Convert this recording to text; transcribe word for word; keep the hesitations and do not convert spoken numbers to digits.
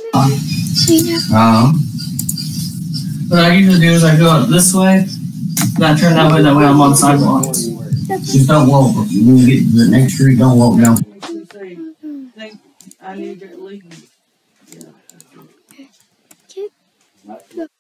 Um, what I usually do is I go up this way, then I turn that way, that way I'm on sidewalk. Just don't walk. When you get to the next street, don't walk down. I need to leave. Yeah.